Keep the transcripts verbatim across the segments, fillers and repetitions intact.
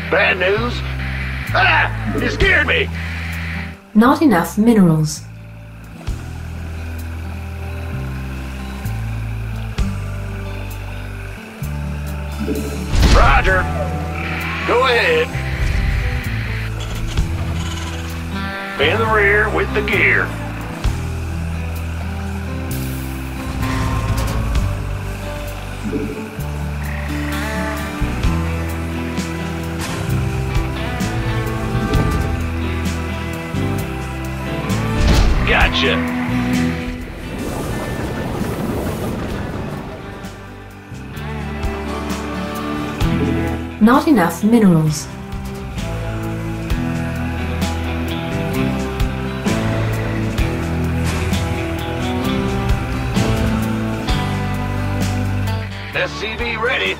Bad news? Ah! You scared me! Not enough minerals. Roger. Go ahead. In the rear with the gear. Gotcha. Not enough minerals. S C V ready.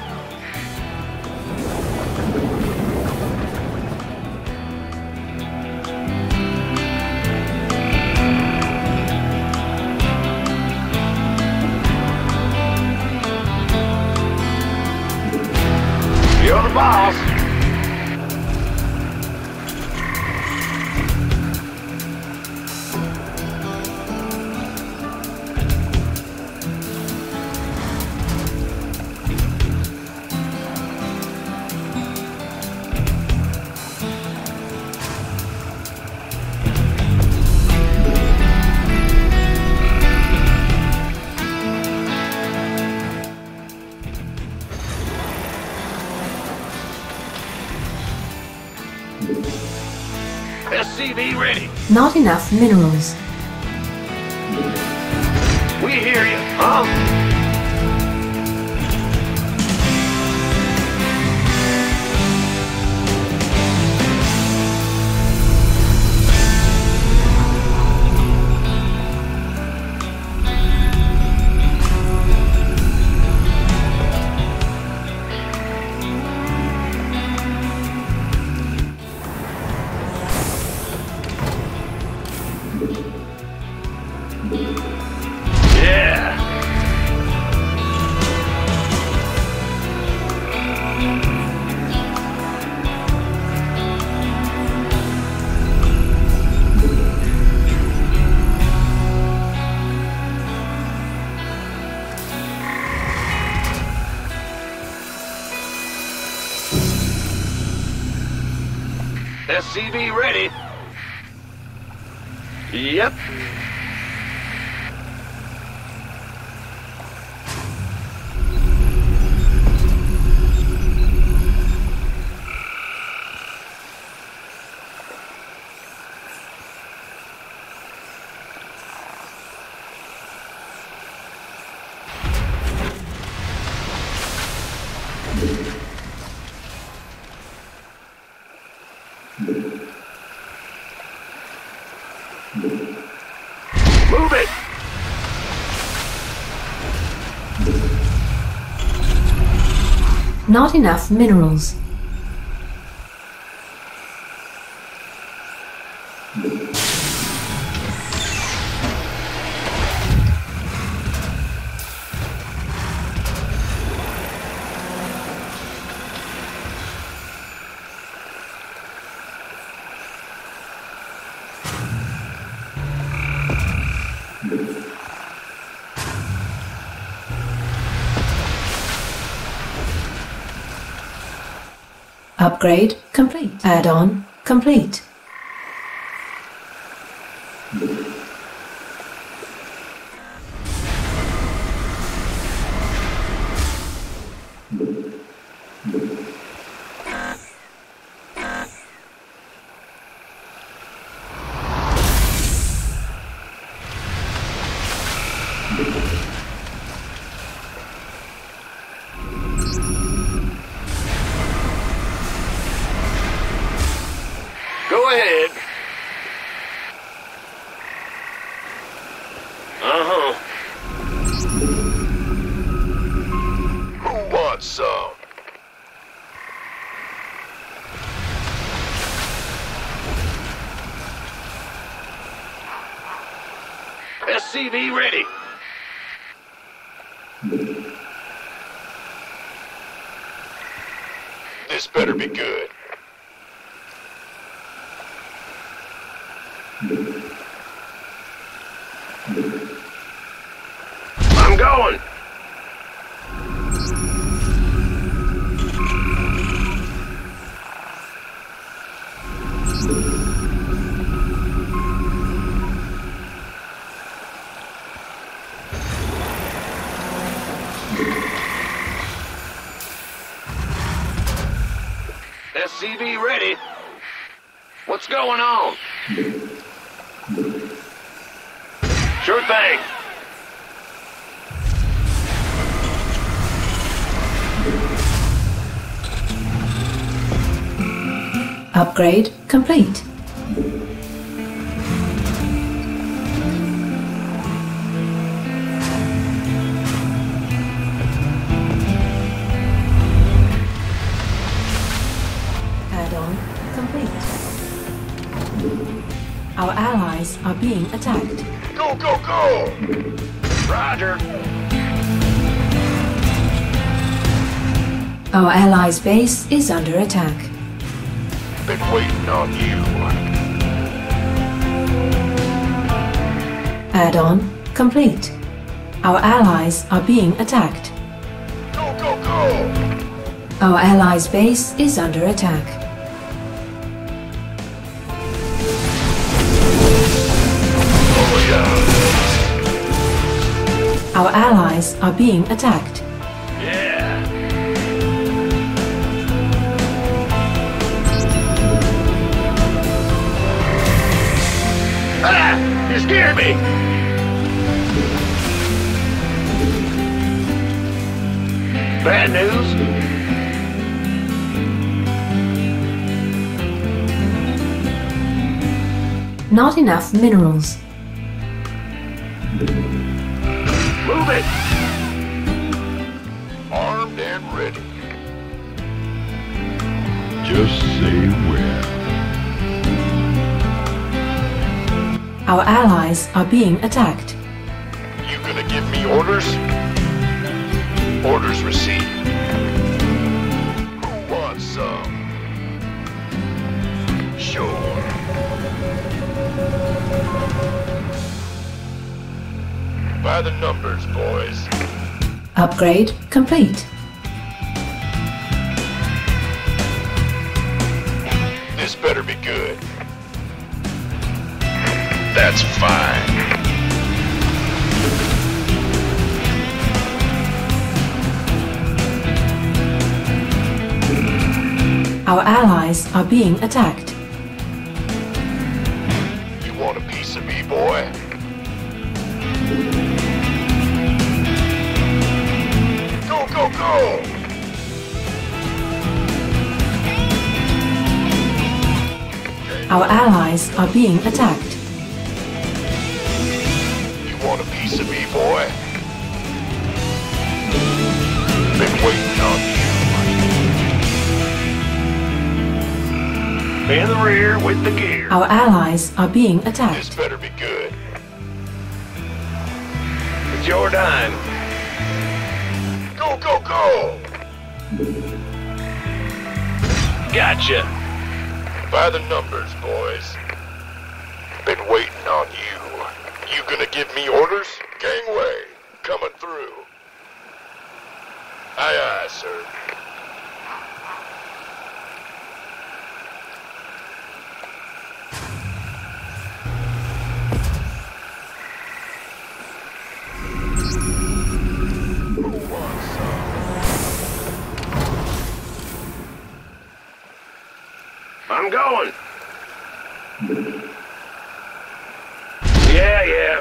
You're the boss. S C V ready. Not enough minerals. We hear you, huh? Yeah. S C V ready. Yep. Move it! Not enough minerals. Upgrade complete. Add-on complete. Go ahead. Uh-huh. Who wants some? S C V ready. This better be good. going. S C V ready. What's going on? Sure thing. Upgrade complete. Add-on complete. Our allies are being attacked. Go, go, go! Roger. Our allies' base is under attack. Been waiting on you. Add-on complete. Our allies are being attacked. Go, go, go! Our allies' base is under attack. Oh, yeah. Our allies are being attacked. Yeah. Ah! You scared me! Bad news? Not enough minerals. Move it! Armed and ready. Just say where. Our allies are being attacked. You gonna give me orders? Orders received. Who wants some? Sure. By the numbers, boys. Upgrade complete. This better be good. That's fine. Our allies are being attacked. You want a piece of me, boy? Go, go, go! Our allies are being attacked. You want a piece of me, boy? Been waiting on you. In the rear with the gear. Our allies are being This attacked. better be good. It's your dime. Go, go, go! Gotcha. By the numbers, boys. Been waiting on you. You gonna give me orders? Gangway, coming through. Aye, aye, sir. Who wants some? I'm going. Yeah, yeah.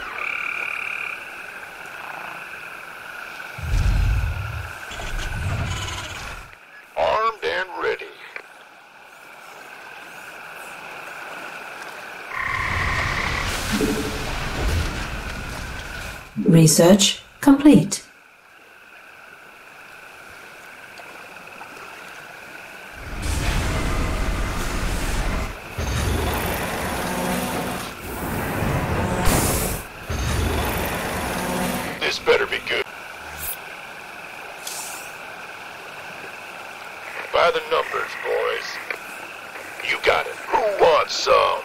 Armed and ready. Research complete. This better be good. By the numbers, boys. You got it. Who wants some?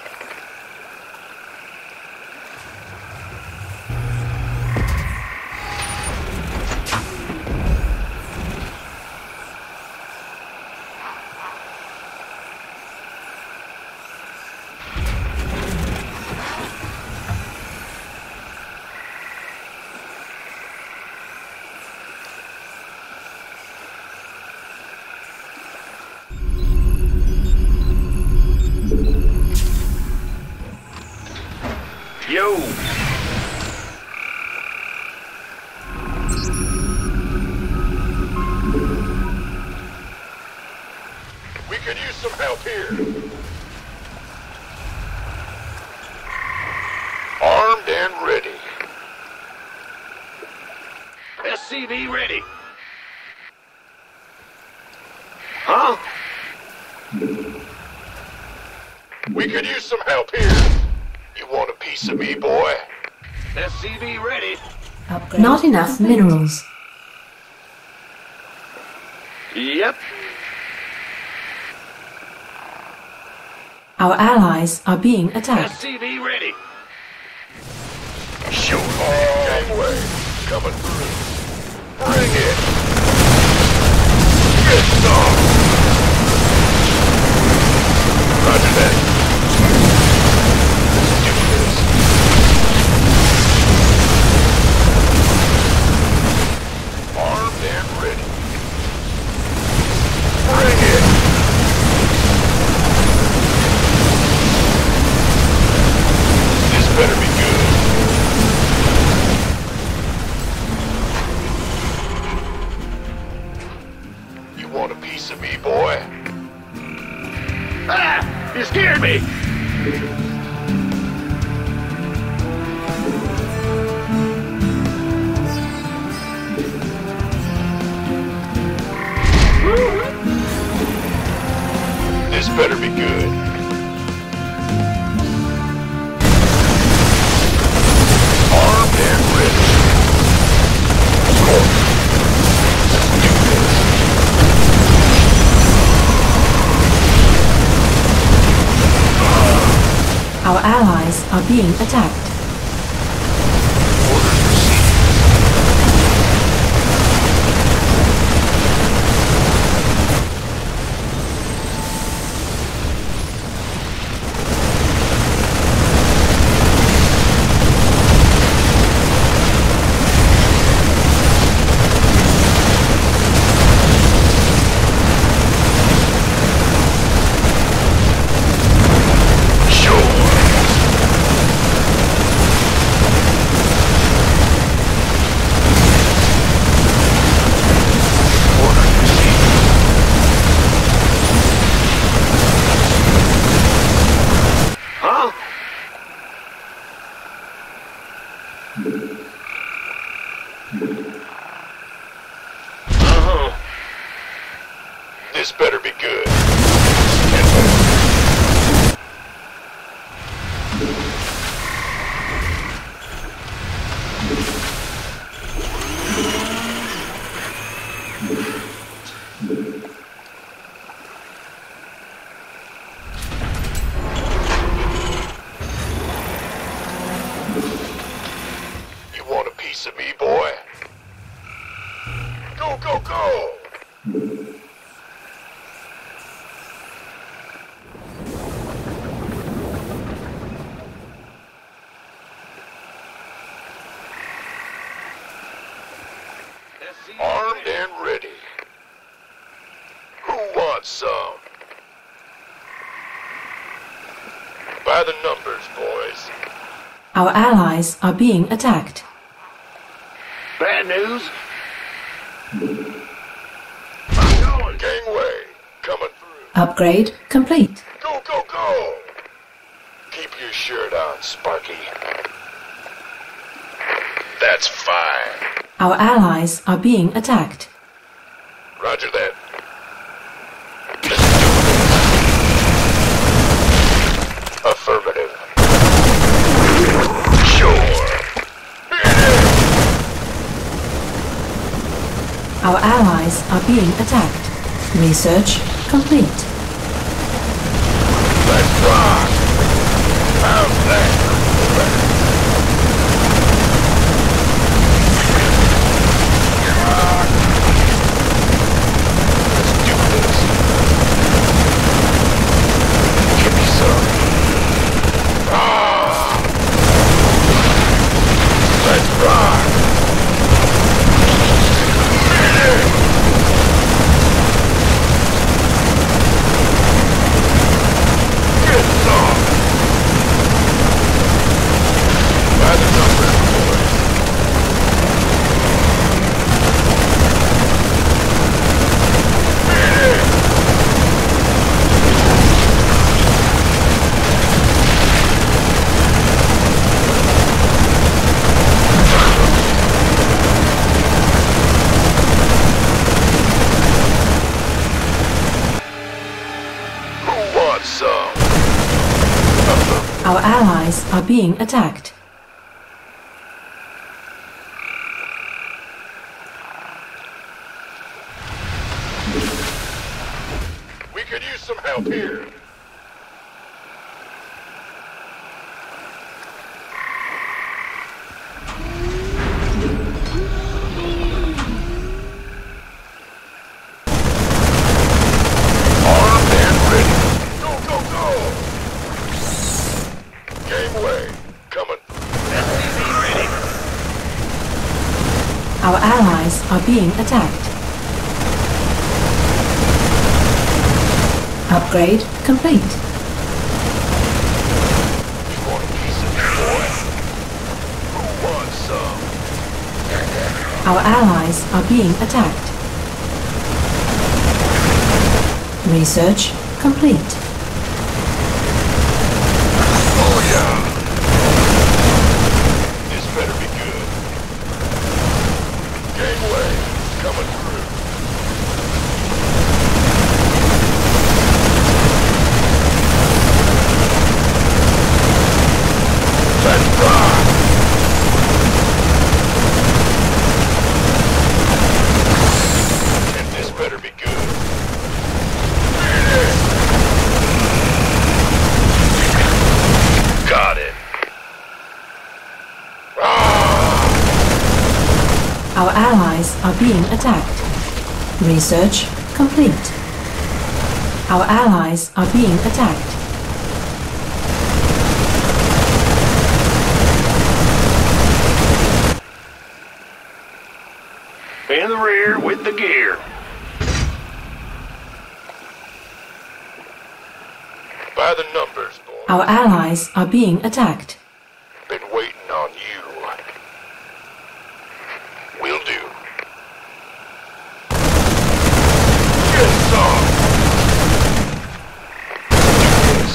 Yo! We could use some help here. Armed and ready. S C V ready. Huh? We could use some help here. You want a piece of me, boy? S C V ready. Upgrade. Not enough minerals. Yep. Our allies are being attacked. S C V ready. Shoot! Oh. Gangway coming through. Bring it. Get some. Roger that. Let's do this. Armed and ready. Bring it. This better be good. You want a piece of me, boy? Ah! You scared me! This better be good. Armed and ready. Let's do this. Our allies are being attacked. Orders received. Uh-huh. This better be good. You want a piece of me, boy? Go, go, go! Armed and ready. Who wants some? By the numbers, boys. Our allies are being attacked. Bad news? I'm going. Gangway coming through. Upgrade complete. Go, go, go! Keep your shirt on, Sparky. That's fine. Our allies are being attacked. Roger that. Affirmative. Sure. Our allies are being attacked. Research complete. Let's rock! How's that? Let's do this. Give me some. Ah! Let's rock! Get some! Our allies are being attacked. We could use some help here. Armed and ready. Go, go, go! Gangway, coming. S C V ready. Our allies are being attacked. Upgrade complete. You want a piece of me, boy? Who wants some? Our allies are being attacked. Research complete. Oh, yeah. This better be good. Gangway, coming through. Let's rock! And this better be good. Hit it! Got it. Ah! Our allies are being attacked. Research complete. Our allies are being attacked. In the rear with the gear. By the numbers, boy. Our allies are being attacked. Been waiting on you. Will do. Get some! Do this.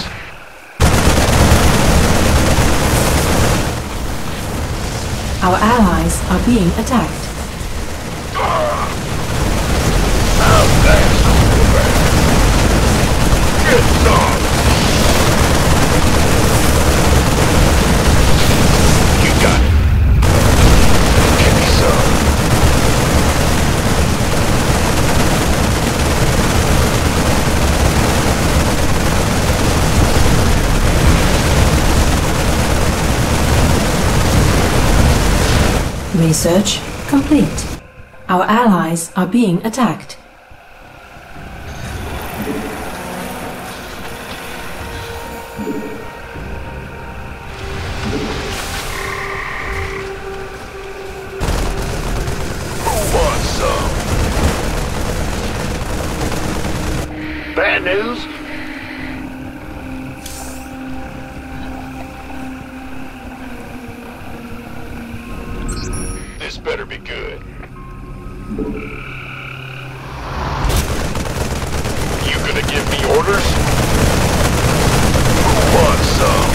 Our allies are being attacked. Ah! How's that, Superman? Get some! You got it. Give me some. Research complete. Our allies are being attacked. Who wants some? Bad news. This better be good. You gonna give me orders? Who wants some?